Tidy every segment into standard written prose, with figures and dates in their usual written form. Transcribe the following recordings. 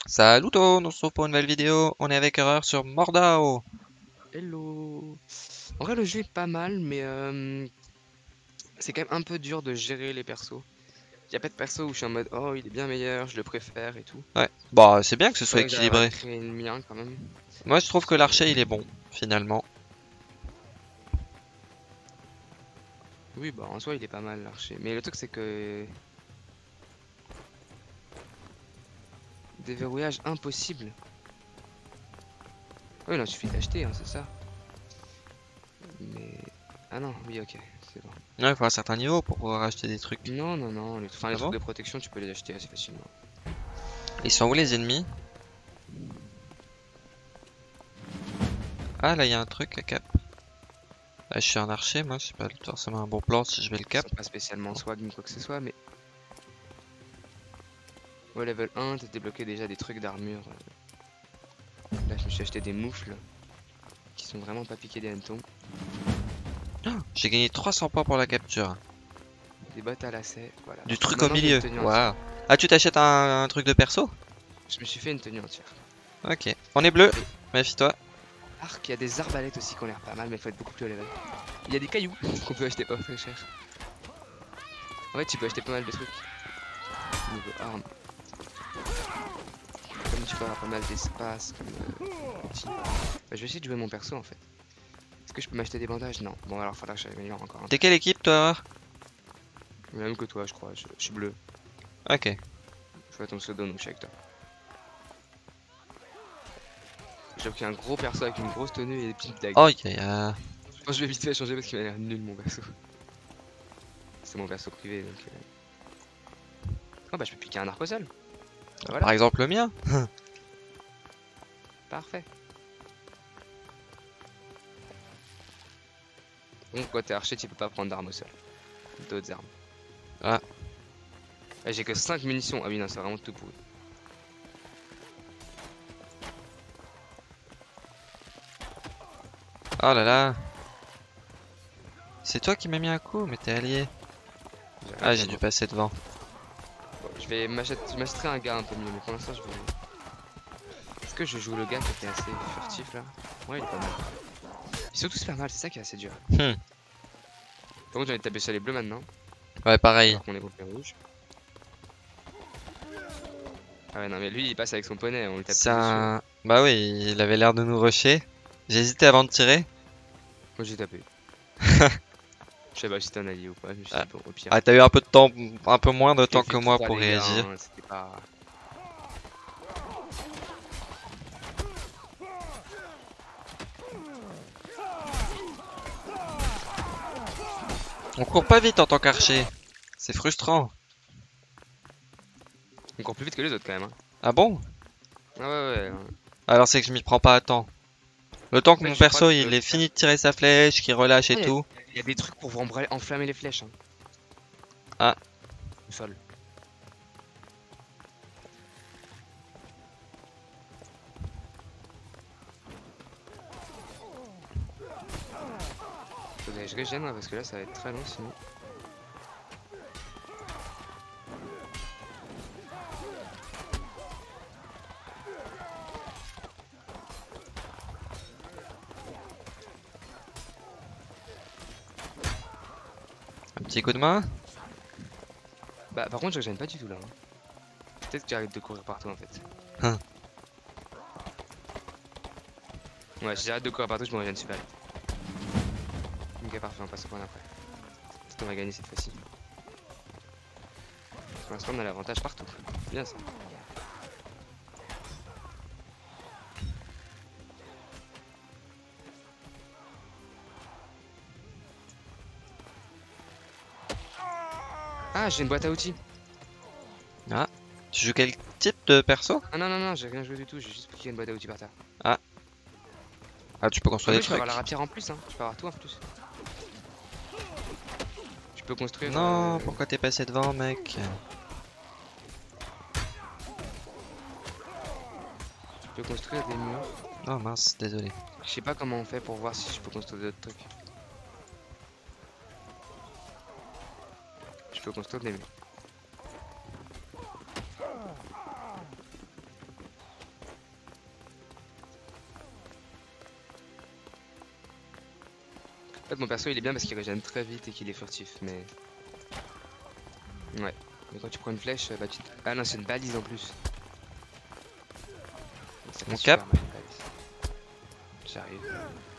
Salut tout, on se retrouve pour une nouvelle vidéo. On est avec Erreur sur Mordao. Hello! En vrai, le jeu est pas mal, mais c'est quand même un peu dur de gérer les persos. Y a pas de perso où je suis en mode oh, il est bien meilleur, je le préfère et tout. Ouais, bah c'est bien que ce soit Faudrait que j'arrive à équilibré. créer le mien quand même. Moi je trouve que Parce que l'archer il est bon, finalement. oui, bah en soi, il est pas mal l'archer. Mais le truc, c'est que déverrouillage impossible. Oui, non, il suffit d'acheter, hein, c'est ça. Mais ah non, oui, ok, c'est bon. Ouais, il faut un certain niveau pour pouvoir acheter des trucs. Non, non, non, enfin, les Ah trucs bon? de protection, tu peux les acheter assez facilement. Ils sont où les ennemis? Ah là il y a un truc à cap. Ah, je suis un archer, moi c'est pas forcément un bon plan si je vais le Ils cap. sont pas spécialement swag ni quoi que ce soit, mais ouais, level 1, t'as débloqué déjà des trucs d'armure. Là, je me suis acheté des moufles qui sont vraiment pas piqués des hannetons. J'ai gagné 300 points pour la capture. Des bottes à lacets, voilà. Du truc au Maintenant j'ai une milieu. tenue entière. Waouh. Ah tu t'achètes un truc de perso? Je me suis fait une tenue entière. Ok. On est bleu, Et méfie-toi. arc, il y a des arbalètes aussi qui ont l'air pas mal, mais il faut être beaucoup plus haut level. Il y a des cailloux qu'on peut acheter pas très cher. En fait, tu peux acheter pas mal de trucs. Niveau armes. Comme tu peux avoir pas mal d'espace, comme outils. Bah, je vais essayer de jouer mon perso en fait. Est-ce que je peux m'acheter des bandages? Non. Bon, alors faudra que j'améliore encore un T'es peu. quelle équipe toi? Même que toi, je crois. Je suis bleu. Ok. Je vois ton pseudo, donc je suis avec toi. J'ai pris un gros perso avec une grosse tenue et des petites dagues. Oh yeah. Je pense que je vais vite fait changer parce qu'il m'a l'air nul mon perso. C'est mon perso privé donc. Oh bah je peux piquer un arc au sol. Bah voilà, Par exemple le mien. parfait. Donc quand t'es archer tu peux pas prendre d'armes au sol. D'autres armes. Ah. Ah, j'ai que 5 munitions. Ah oui non c'est vraiment tout pourri. Oh là là. C'est toi qui m'as mis un coup, mais t'es allié. J'ai rien Ah, dit à j'ai dû moi. passer devant. Bon, je m'achèterai un gars un peu mieux mais pour l'instant je vais. Est-ce que je joue le gars qui était assez furtif là? Ouais il est pas mal. Ils sont tous pas mal, c'est ça qui est assez dur. Hmm. Par contre j'ai envie de taper sur les bleus maintenant. Ouais, pareil. Alors qu'on est contre les rouges. Ah ouais non mais lui il passe avec son poney, on lui tape C'est tous dessus là. un... Bah oui, il avait l'air de nous rusher. J'ai hésité avant de tirer. Moi j'ai tapé. Je sais pas si c'était un allié ou pas, je me suis Ah, dit bon au pire. ah, t'as eu un peu de temps, un peu moins de Je l'ai temps que fait moi 3 pour dégâts, réagir. hein, c'était pas. On court pas vite en tant qu'archer. C'est frustrant. Encore plus vite que les autres quand même. Hein. Ah bon? Ah ouais. Alors c'est que je m'y prends pas à temps. Le temps En que fait, mon je crois perso que tu peux il ait faire. fini de tirer sa flèche, qu'il relâche et Ah, tout. y a des trucs pour enflammer les flèches. Hein. Ah, Au sol. Faudrait que je régène moi, parce que là ça va être très long sinon. un petit coup de main. Bah par contre je régène pas du tout là. Hein. Peut-être que j'arrête de courir partout en fait. Hein. Ouais si j'arrête de courir partout je me régène super vite. Ok parfait on passe au point d'après. Peut-être qu'on va gagner cette fois-ci. Pour l'instant on a l'avantage partout. Bien ça. Ah j'ai une boîte à outils. Ah, tu joues quel type de perso? Ah non j'ai rien joué du tout, j'ai juste piqué une boîte à outils par terre. Ah, ah tu peux En construire plus des je peux avoir la trucs. rapière en plus hein, je peux avoir tout en plus. Je peux construire Non, pourquoi t'es passé devant, mec? des murs. Oh mince, désolé. Je sais pas comment on fait pour voir si je peux construire d'autres trucs. Je peux construire des murs. En fait, mon perso il est bien parce qu'il régène très vite et qu'il est furtif, mais. Ouais. Mais quand tu prends une flèche, bah tu. Ah non, c'est une balise en plus. Donc, ça fait Mon super cap. mal une balise. J'arrive.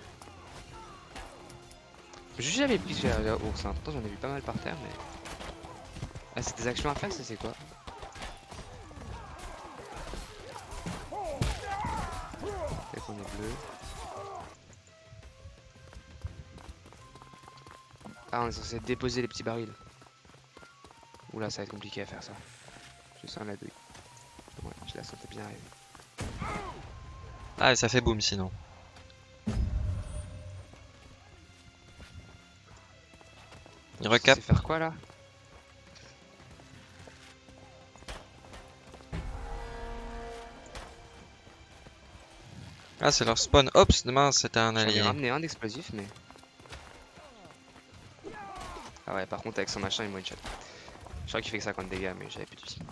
J'ai jamais pris sur la ours, hein. Pourtant j'en ai vu pas mal par terre, mais. Ah, c'est des actions à faire, ça c'est quoi? Peut-être qu'on est bleu. Ah, on est censé déposer les petits barils. Oula, ça va être compliqué à faire ça. Je sens la douille. Ouais, je la sentais bien arriver. Ah, et ça fait boum sinon. Il recap. C'est faire quoi là? Ah, c'est leur spawn. Oups, demain c'était un J'en ai allié. ramené un d'explosif, mais. Ah ouais, par contre, avec son machin, il me one shot. Je crois qu'il fait que 50 dégâts, mais j'avais plus de vie.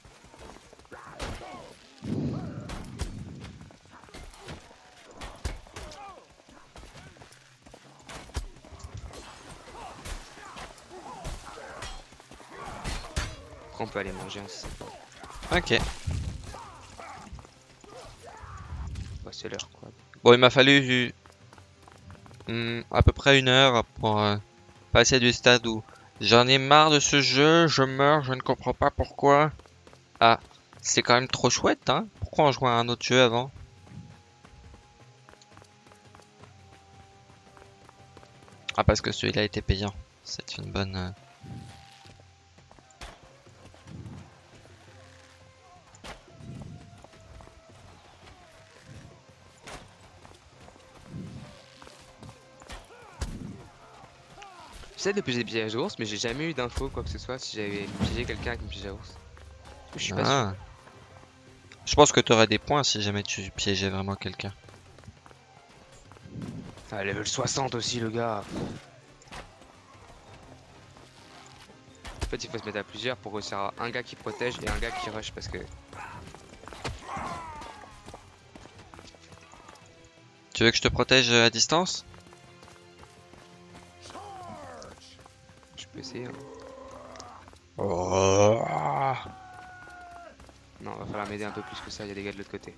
Après, on peut aller manger, hein, si c'est pas. Ok. Bah, c'est l'heure quoi. Bon, il m'a fallu à peu près 1 heure pour passer du stade où j'en ai marre de ce jeu, je meurs, je ne comprends pas pourquoi. Ah, c'est quand même trop chouette, hein? Pourquoi on jouait à un autre jeu avant? Ah, parce que celui-là était payant. C'est une bonne... J'essaie de piéger des pièges à ours, mais j'ai jamais eu d'infos quoi que ce soit si j'avais piégé quelqu'un avec une piège à ours. Je suis pas sûr. Ah. Je pense que tu aurais des points si jamais tu piégeais vraiment quelqu'un. Ah, level 60 aussi, le gars. En fait, il faut se mettre à plusieurs pour réussir à un gars qui protège et un gars qui rush parce que. Tu veux que je te protège à distance? Je peux essayer. Hein. Oh. Non, va falloir m'aider un peu plus que ça, il y a des gars de l'autre côté.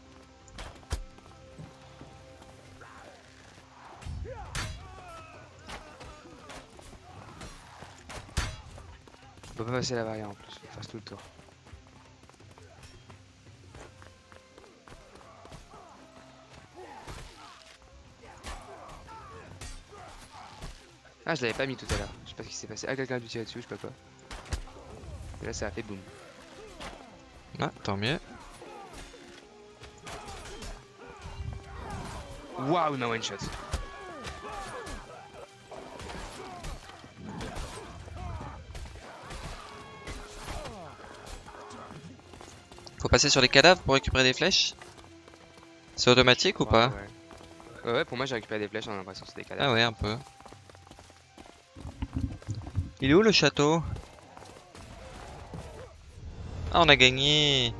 On peut pas passer la barrière en plus, faut faire tout le tour. Ah, je l'avais pas mis tout à l'heure, je sais pas ce qui s'est passé. Ah, quelqu'un a dû tirer dessus, je sais pas quoi. Et là, ça a fait boum. Ah, tant mieux. Waouh, il m'a one shot. Faut passer sur les cadavres pour récupérer des flèches? C'est automatique ou pas? Ouais, pour moi, j'ai récupéré des flèches, on a l'impression que c'est des cadavres. Ah ouais, un peu. Il est où le château? Ah, on a gagné!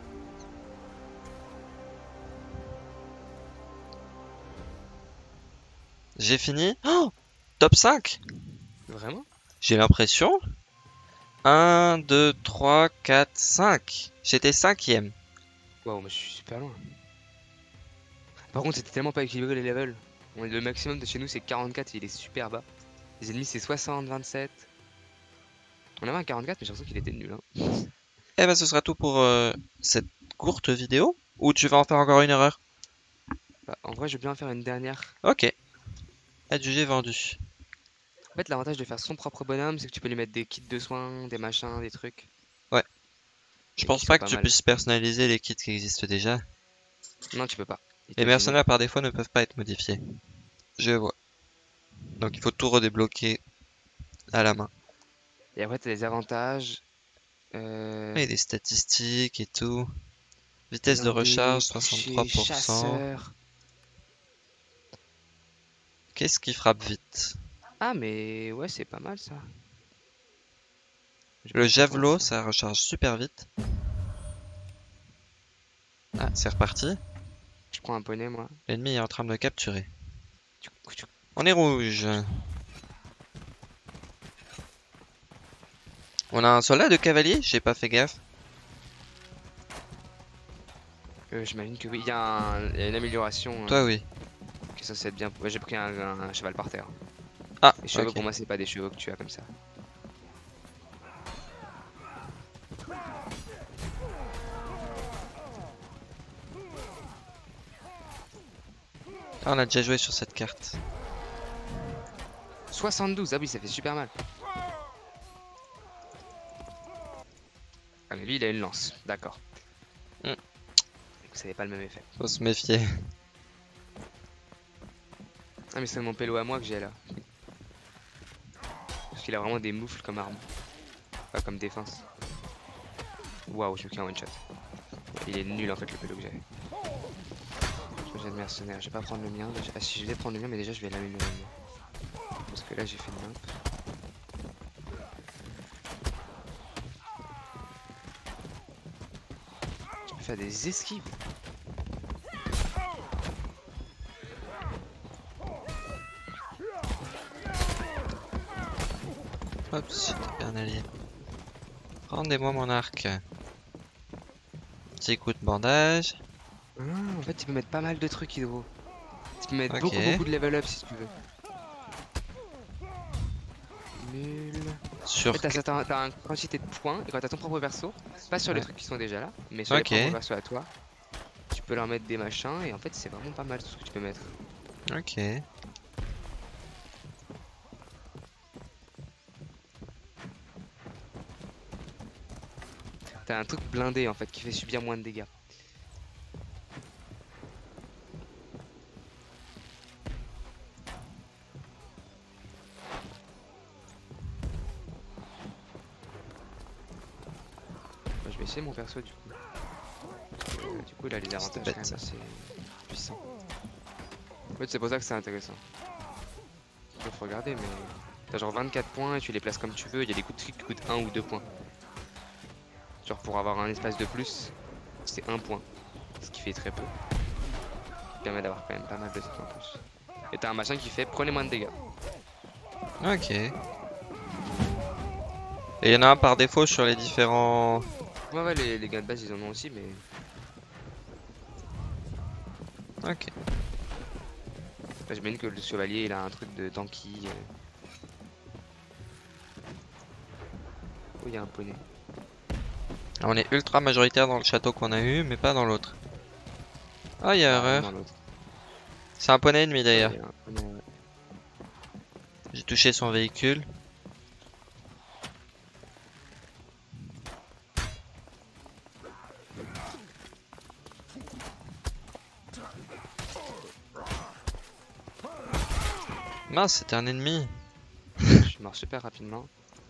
J'ai fini? Oh! Top 5! Vraiment? J'ai l'impression. 1, 2, 3, 4, 5. J'étais 5ème. Waouh, mais je suis super loin. Par contre, c'était tellement pas équilibré les levels. Le maximum de chez nous, c'est 44 et il est super bas. Les ennemis, c'est 60, 27. On avait un 44, mais j'ai l'impression qu'il était nul. Hein. Eh ben, ce sera tout pour cette courte vidéo. Ou tu vas en faire encore une erreur? Bah, en vrai, je veux bien en faire une dernière. Ok. Adjugé vendu. En fait, l'avantage de faire son propre bonhomme, c'est que tu peux lui mettre des kits de soins, des machins, des trucs. Ouais. Je Et pense qui sont pas que pas tu mal. puisses personnaliser les kits qui existent déjà. Non, tu peux pas. Il te Les dit non. mercenaires par défaut ne peuvent pas être modifiés. Je vois. Donc il faut tout redébloquer à la main. Et après, t'as des avantages. Il y a des statistiques et tout. Vitesse de Blindé, recharge couché, 63%. chasseur. Qu'est-ce qui frappe vite? Ah, mais ouais, c'est pas mal ça. J'ai pas Le eu trop javelot, commencé. ça recharge super vite. Ah, c'est reparti. Je prends un poney, moi. L'ennemi est en train de me capturer. On est rouge. On a un soldat de cavalier? J'ai pas fait gaffe. J'imagine que oui, il y a une amélioration Toi, oui. qui est censée être bien. Moi j'ai pris un cheval par terre. Ah, Les chevaux ok. pour moi c'est pas des chevaux que tu as comme ça. Ah, on a déjà joué sur cette carte. 72, ah oui ça fait super mal. Ah mais lui il a une lance, d'accord. Hmm. Ça n'avait pas le même effet. Faut se méfier. Ah mais c'est mon pélo à moi que j'ai là. Parce qu'il a vraiment des moufles comme arme. Pas comme défense. Waouh, je me fais un one shot. Il est nul en fait le pélo que j'avais. J'ai de mercenaire, je vais pas prendre le mien. Déjà. Ah si je vais prendre le mien mais déjà je vais l'améliorer. Parce que là j'ai fait une limp. Je peux faire des esquives. Hop, c'était bien allié. Rendez-moi mon arc. Petit coup de bandage. Ah, en fait tu peux mettre pas mal de trucs Hydro. Tu peux mettre Ok. beaucoup de level up si tu veux. Nul. En Sur. fait, t'as une quantité de points et quand t'as ton propre perso, pas sur les Ouais. trucs qui sont déjà là, mais sur Ok. les propres persos à toi, tu peux leur mettre des machins et en fait c'est vraiment pas mal tout ce que tu peux mettre. Ok. T'as un truc blindé en fait qui fait subir moins de dégâts. Moi, je vais essayer mon perso du coup. Du coup il a les avantages bête, quand même ça. assez puissants. En fait c'est pour ça que c'est intéressant. Faut regarder mais t'as genre 24 points et tu les places comme tu veux, il y a des coups de trick qui coûtent 1 ou 2 points. Genre pour avoir un espace de plus, c'est 1 point. Ce qui fait très peu. Qui permet d'avoir quand même pas mal de trucs en plus. Et t'as un machin qui fait prenez moins de dégâts. Ok. Et il y en a un par défaut sur les différents. Ouais ouais les gars de base ils en ont aussi mais. Ok. Là, j'imagine que le chevalier il a un truc de tanky. Oh il y a un poney. On est ultra majoritaire dans le château qu'on a eu, mais pas dans l'autre. Ah, il y a Ah, erreur. dans l'autre. C'est un poney ennemi Ouais, d'ailleurs. il y a un poney, ouais. J'ai touché son véhicule. Mince, c'était un ennemi. Je suis mort super rapidement.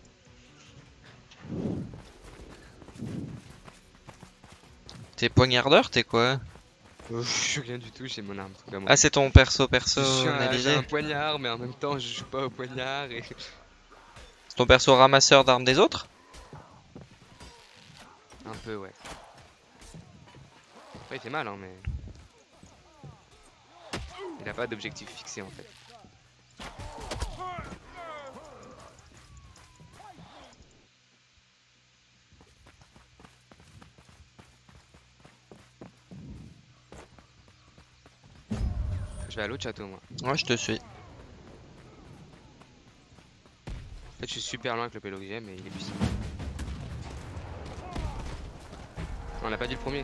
T'es poignardeur, t'es quoi? Je suis rien du tout, j'ai mon arme tout à moi. Ah, c'est ton perso J'ai personnalisé? un poignard mais en même temps je joue pas au poignard et. C'est ton perso ramasseur d'armes des autres? Un peu ouais. Après il fait mal hein mais. Il a pas d'objectif fixé en fait. Je vais à l'autre château moi. Ouais, je te suis. En fait je suis super loin avec le pélo que j'ai mais il est puissant. On a pas dit le premier.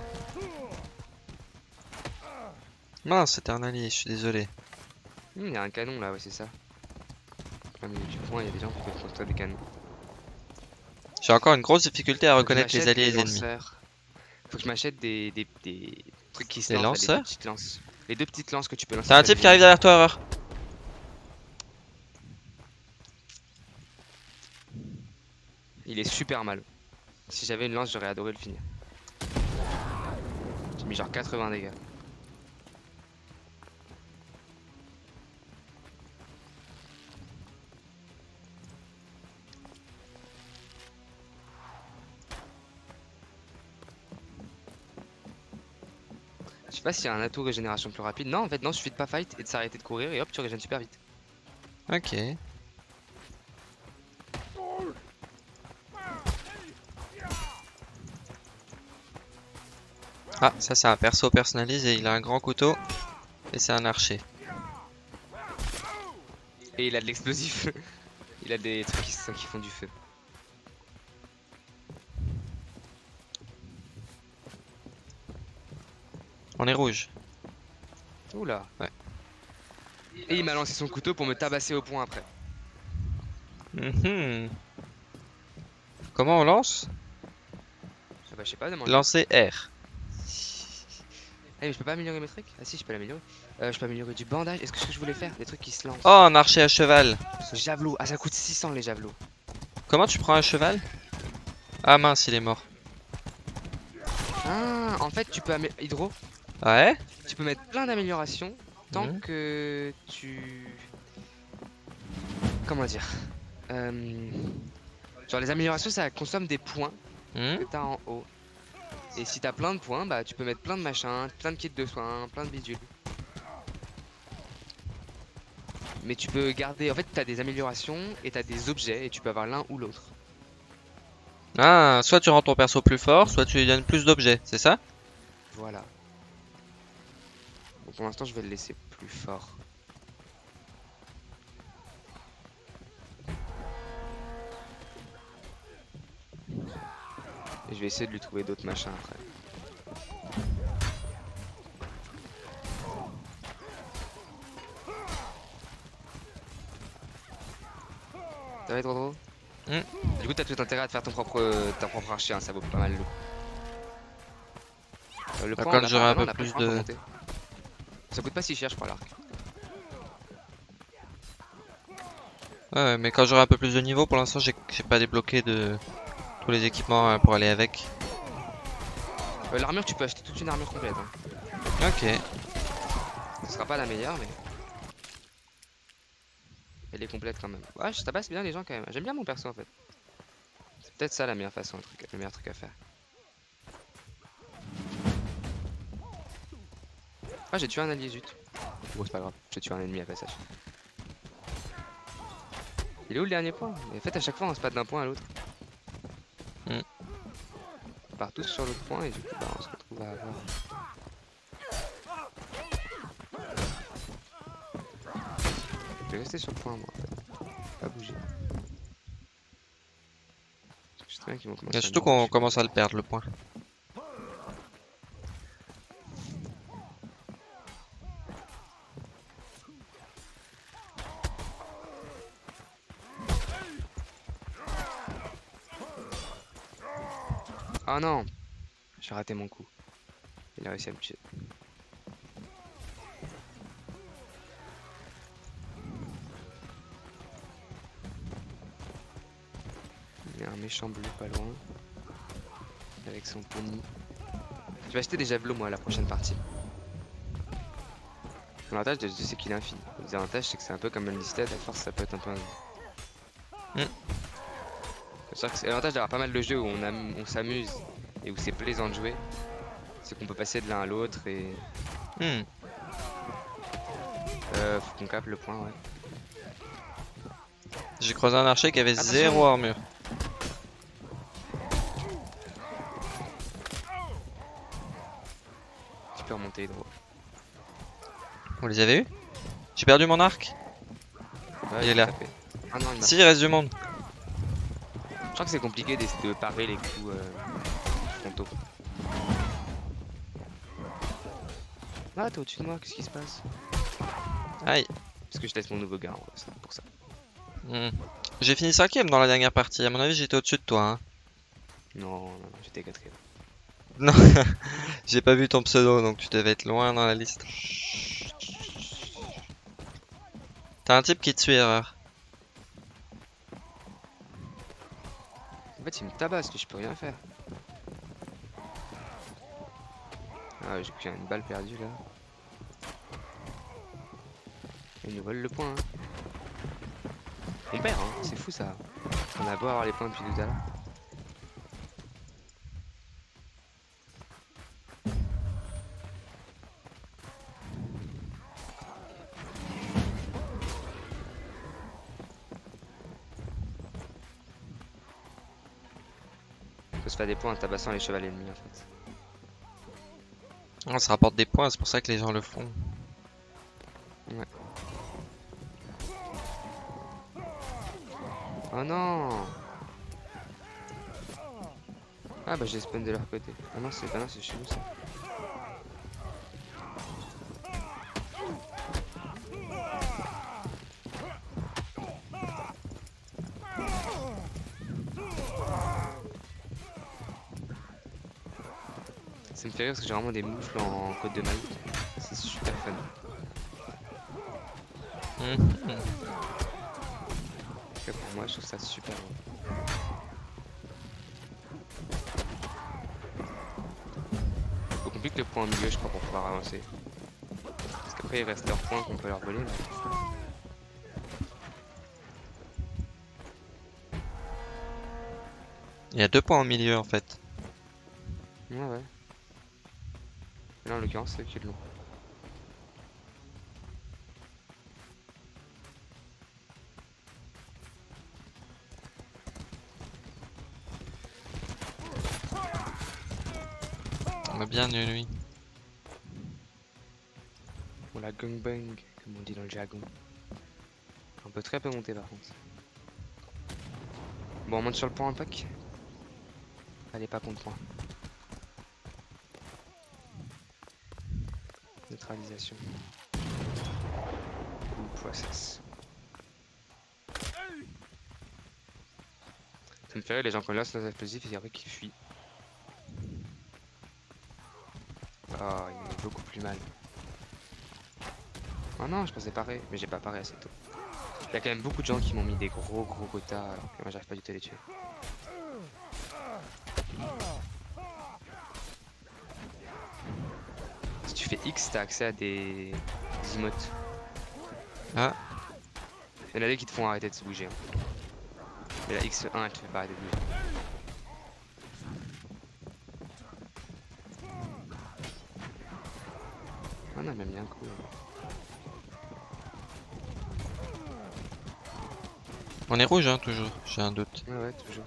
Mince, c'était un allié, je suis désolé. Il y a un canon là, ouais c'est ça. Au milieu du point il y a des gens qui peuvent construire des canons. J'ai encore une grosse difficulté à Faut que je reconnaître les m'achète alliés et des les ennemis. lanceurs. Faut que je m'achète des trucs qui se Des lancent, là, les deux lanceurs? petites lances. Les deux petites lances que tu peux lancer. T'as un sur type les qui arrive ennemis. derrière toi, erreur. Il est super mal. Si j'avais une lance, j'aurais adoré le finir. J'ai mis genre 80 dégâts. Je sais pas s'il y a un atout régénération plus rapide. Non, en fait, non, suffit de pas fight et de s'arrêter de courir et hop, tu régènes super vite. Ok. Ah, ça c'est un perso personnalisé, il a un grand couteau et c'est un archer. Et il a de l'explosif. Il a des trucs qui font du feu. On est rouge. Oula. Ouais. Et il m'a lancé son couteau pour me tabasser au point après. Mhm. Comment on lance? Ah bah je sais pas, demande. Lancer R. Eh mais je peux pas améliorer mes trucs? Ah si, je peux l'améliorer. Je peux améliorer du bandage. Est-ce que ce que je voulais faire? Des trucs qui se lancent. Oh, un archer à cheval. Javelot. Ah ça coûte 600 les javelots. Comment tu prends un cheval? Ah mince, il est mort. Ah, en fait tu peux Hydro. Ouais? Tu peux mettre plein d'améliorations tant Mhm. que tu... Comment dire? Genre les améliorations ça consomme des points Mhm. que t'as en haut. Et si t'as plein de points, bah tu peux mettre plein de machins, plein de kits de soins, plein de bidules. Mais tu peux garder, en fait t'as des améliorations et t'as des objets et tu peux avoir l'un ou l'autre. Ah, soit tu rends ton perso plus fort, soit tu lui donnes plus d'objets, c'est ça? Voilà. Donc pour l'instant je vais le laisser plus fort. Et je vais essayer de lui trouver d'autres machins après. Ça va être drôle. Du coup t'as tout intérêt à te faire ta propre archer, hein, ça vaut pas mal le coup. Le Bah, point, quand on a j'aurai pas, un non, peu on a pas plus le point pour de... monter. Ça coûte pas si cher je crois l'arc. Ouais, mais quand j'aurai un peu plus de niveau, pour l'instant j'ai pas débloqué de tous les équipements pour aller avec. L'armure tu peux acheter toute une armure complète. Hein. Ok. Ce sera pas la meilleure mais elle est complète quand même. Ouais, je tabasse bien les gens quand même. J'aime bien mon perso en fait. C'est peut-être ça la meilleure façon, le meilleur truc à faire. Ah j'ai tué un allié, zut. Bon c'est pas grave, j'ai tué un ennemi à passage. Il est où le dernier point? En fait à chaque fois on se passe d'un point à l'autre. Mm. On part tous sur l'autre point et du coup bah, on se retrouve à avoir... Je vais rester sur le point moi en fait. Pas bouger. Je sais très bien qu'ils vont commencer Et à surtout me qu'on rusher. commence à le perdre le point. Ah non! J'ai raté mon coup. Il a réussi à me tuer. Il y a un méchant bleu pas loin. Avec son pony. Je vais acheter des javelots moi à la prochaine partie. L'avantage de ce jeu c'est qu'il est infini. Le désavantage c'est que c'est un peu comme Unlisted, à force ça peut être un peu C'est l'avantage d'avoir pas mal de jeux où on s'amuse et où c'est plaisant de jouer. C'est qu'on peut passer de l'un à l'autre et... Hmm. faut qu'on capte le point, ouais. J'ai croisé un archer qui avait Attention. 0 armure. Tu peux remonter Hydro. Vous les avez eu? J'ai perdu mon arc. Ouais, Il est faut là. taper. Ah non, il m'a... Si, il reste du monde. Je crois que c'est compliqué de parer les coups frontaux. Ah, t'es au-dessus de moi, qu'est-ce qui se passe? Aïe. Parce que je teste mon nouveau gars, c'est pour ça. Hmm. J'ai fini 5ème dans la dernière partie. À mon avis, j'étais au-dessus de toi. Hein. Non, j'étais quatrième. Non, j'ai pas vu ton pseudo, donc tu devais être loin dans la liste. T'as un type qui te suit, erreur. En fait, il me tabasse, que je peux rien faire. Ah, j'ai pris une balle perdue là. Il nous vole le point. Hein. On perd, hein. C'est fou ça. On a beau avoir les points depuis tout à l'heure. Faut se faire des points en tabassant les chevaliers ennemis en fait. Ça rapporte des points, c'est pour ça que les gens le font. Ouais. Oh non! Ah bah j'ai spawn de leur côté. Ah non c'est chez nous ça. Ça me fait rire parce que j'ai vraiment des moufles en code de maille. C'est super fun. Mhm. En tout cas, pour moi je trouve ça super bon. Faut qu'on pique le point au milieu je crois pour pouvoir avancer. Parce qu'après il reste leurs points qu'on peut leur voler. Mais... Il y a 2 points au milieu en fait. Ouais. Et là en l'occurrence c'est eux qui l'ont. On a bien eu lui. On la gangbang comme on dit dans le jargon. On peut très peu monter par contre. Bon on monte sur le pont impact. Allez pas contre point. Neutralisation. Ou process. Ça me fait rire les gens qui lancent nos explosifs et après qui fuient. Oh il me met beaucoup plus mal. Oh non je pensais parer, mais j'ai pas paré assez tôt. Il y a quand même beaucoup de gens qui m'ont mis des gros quotas alors que moi j'arrive pas du tout à les tuer. Si tu fais X t'as accès à des emotes. Ah, Il y en a des qui te font arrêter de se bouger. Hein. Mais la X1 elle te fait pas arrêter de bouger. On a même bien un coup. on est rouge hein, toujours, j'ai un doute. Ouais toujours.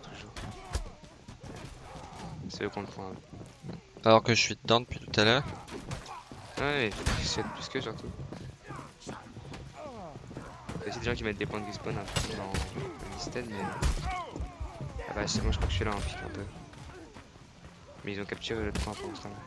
C'est eux contre point. Alors que je suis dedans depuis tout à l'heure. Ouais, mais je plus que surtout. Il y a aussi des gens qui mettent des points de respawn un peu dans le listed, mais. Ah bah, moi je crois que je suis là en pique un peu. Mais ils ont capturé le point pour l'instant là.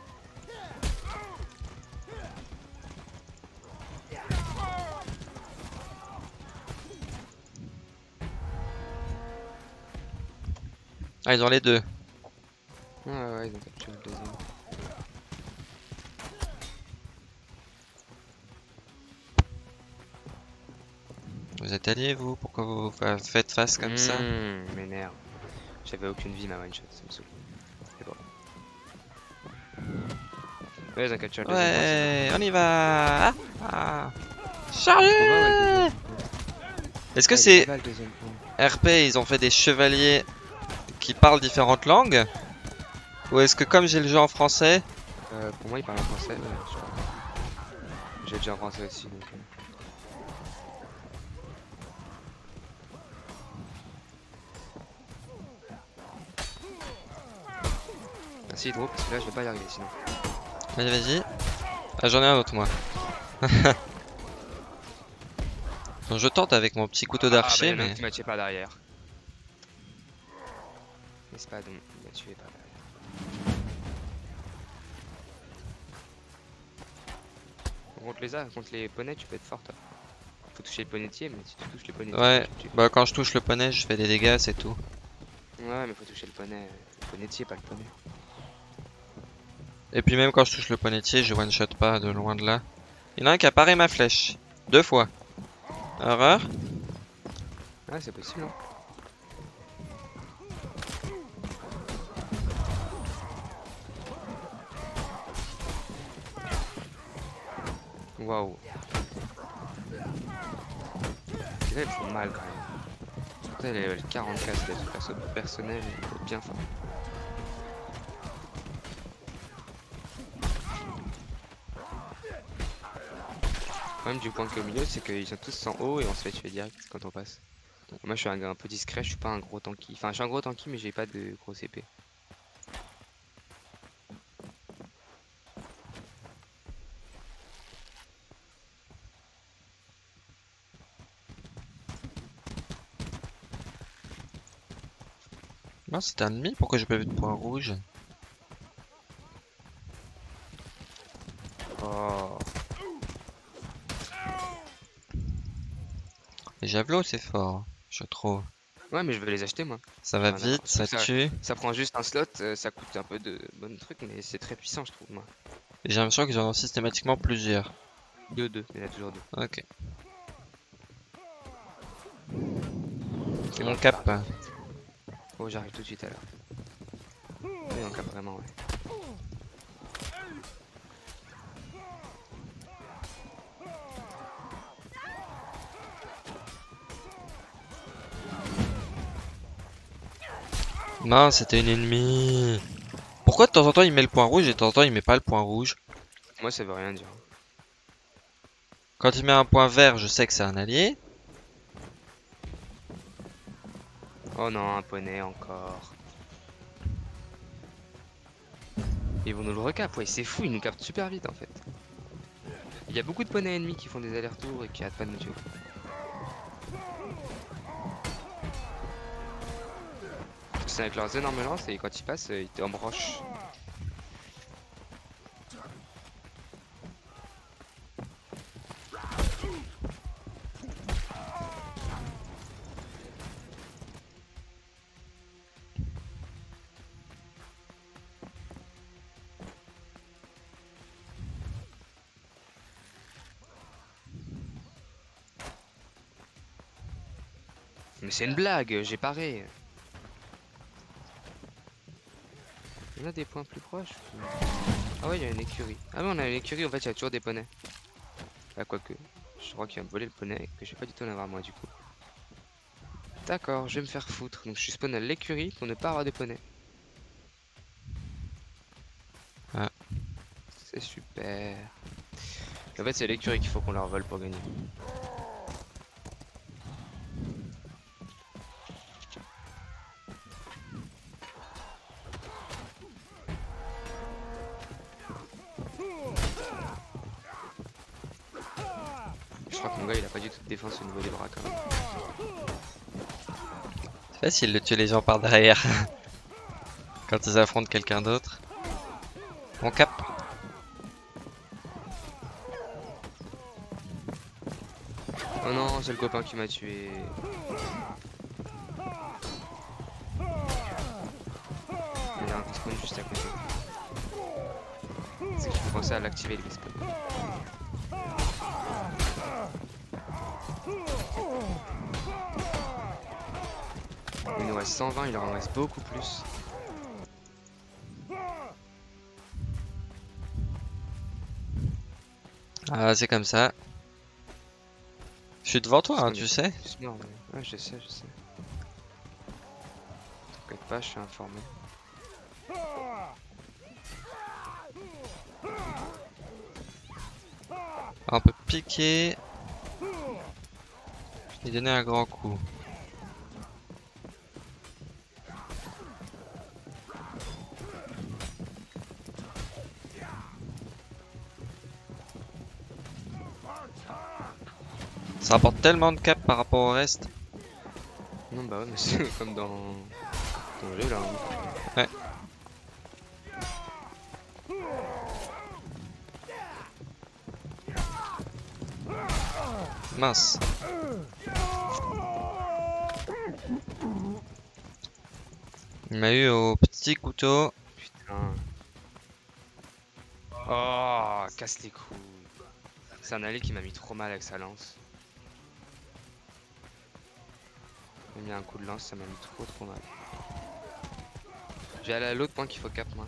Ah, ils ont les deux. Ouais, ils ont capturé le deuxième. Vous êtes alliés vous? Pourquoi vous faites face comme ça? M'énerve. J'avais aucune vie ma one shot, ça me saoule. C'est bon. Ouais, ils ont capturé le deuxième point. Ouais, on y va. Chargez! Est-ce que Ah, il c'est est là-bas, le deuxième point. RP, ils ont fait des chevaliers qui parlent différentes langues? Ou est-ce que comme j'ai le jeu en français, Pour moi, il parle en français. Ouais, je crois. J'ai déjà en français aussi donc. Merci Hydro, parce que là je vais pas y arriver sinon. vas-y. Ah, j'en ai un autre moi. Donc je tente avec mon petit couteau d'archer, Ah, bah, mais tu m'as tué par derrière. N'est-ce pas donc, il m'a tué par derrière. Contre les poneys, tu peux être fort toi. Faut toucher le ponetier, mais si tu touches le ponetier, ouais. tu tues. Bah quand je touche le poney, je fais des dégâts, c'est tout. Ouais, mais faut toucher le ponetier, pas le poney. Et puis même quand je touche le ponetier, je one shot pas de loin de là. Il y en a un qui a paré ma flèche 2 fois. Horreur. Ouais, c'est possible. Hein. Waouh. Là, ils font mal quand même. Après, elle est level 44 d'être perso personnel, il faut être bien fort. Le problème du point qui est au milieu, c'est qu'ils sont tous en haut et on se fait tuer direct quand on passe. Moi, je suis un gars un peu discret, je suis pas un gros tanky. Enfin, je suis un gros tanky, mais j'ai pas de grosse épée. Non, c'était un ennemi, pourquoi j'ai pas vu de point rouge? Oh. Les javelots, c'est fort, je trouve. Ouais, mais je vais les acheter moi. Ça va Rien à voir. vite, ça tue. Ça prend juste un slot, ça coûte un peu de bonnes trucs, mais c'est très puissant, je trouve, moi. Et j'ai l'impression qu'ils en ont systématiquement plusieurs. Deux, il y en a toujours deux. Ok. C'est Mon bon, cap. j'arrive. Oh, j'arrive tout de suite alors. Oui, on cap vraiment, ouais. Non, c'était une ennemie. Pourquoi de temps en temps il met le point rouge et de temps en temps il met pas le point rouge? Moi, ça veut rien dire. Quand il met un point vert, je sais que c'est un allié. Oh non, un poney encore. Ils vont nous le recap, ouais, c'est fou, ils nous captent super vite en fait. Il y a beaucoup de poneys ennemis qui font des allers-retours et qui arrêtent pas de nous tuer. C'est avec leurs énormes lances et quand ils passent, ils t'embrochent. Mais c'est une blague, j'ai paré. On a des points plus proches. Ah ouais, il y a une écurie. Ah ouais, on a une écurie, en fait, il y a toujours des poneys. Ah, quoique. Je crois qu'il va me voler le poney, que je vais pas du tout en avoir moi, du coup. D'accord, je vais me faire foutre. Donc je suis spawn à l'écurie pour ne pas avoir des poneys. Ah. C'est super. En fait, c'est l'écurie qu'il faut qu'on leur vole pour gagner. Je crois que mon gars il a pas du tout de défense au niveau des bras quand même. C'est facile de tuer les gens par derrière. Quand ils affrontent quelqu'un d'autre. Mon cap. Oh non, c'est le copain qui m'a tué. Il y a un respawn juste à côté. C'est que je pensais à l'activer le respawn. Il nous reste 120, il leur en reste beaucoup plus. Ah, c'est comme ça. Je suis devant toi, hein, Parce qu'on tu est sais. plus mort, mais... Ouais, je sais, je sais. T'inquiète pas, je suis informé. On peut piquer. Et donner un grand coup. Ça rapporte tellement de cap par rapport au reste. Non, bah ouais, mais c'est comme dans le jeu là. Hein. Ouais. Mince. Il m'a eu au petit couteau. Putain. Oh, casse les couilles. C'est un allié qui m'a mis trop mal avec sa lance. Il m'a mis un coup de lance, ça m'a mis trop mal. J'ai allé à l'autre point qu'il faut cap moi.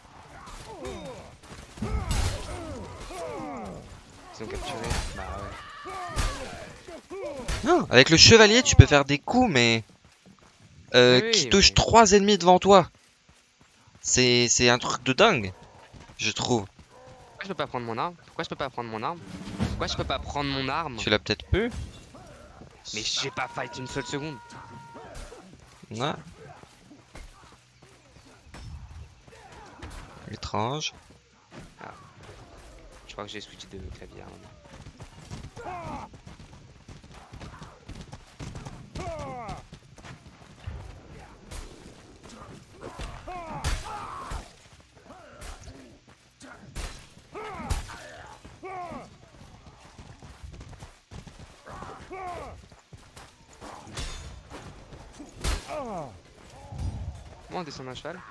Ils ont capturé. Bah ouais. Non, avec le chevalier, tu peux faire des coups, mais Oui, qui oui, touchent mais- 3 ennemis devant toi. C'est un truc de dingue, je trouve. Pourquoi je peux pas prendre mon arme? Pourquoi je peux pas prendre mon arme? Pourquoi je peux pas prendre mon arme? Tu l'as peut-être pu. Mais j'ai pas fight une seule seconde. Non. Étrange. Je crois que j'ai switch de clavier. comment descendre un cheval?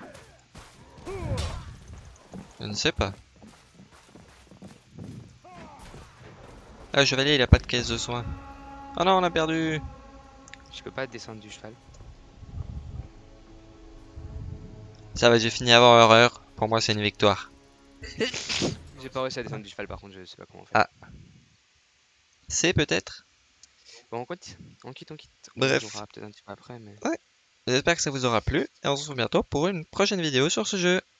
Je ne sais pas. Ah, le chevalier, il a pas de caisse de soins. Oh non, on a perdu. Je peux pas descendre du cheval. Ça va, j'ai fini avant l'horreur. Pour moi, c'est une victoire. J'ai pas réussi à descendre du cheval par contre, je sais pas comment faire. Ah. C'est peut-être. Bon, on quitte, on quitte, on quitte. On Bref. jouera peut-être un petit peu après, mais... J'espère que ça vous aura plu. Et on se retrouve bientôt pour une prochaine vidéo sur ce jeu.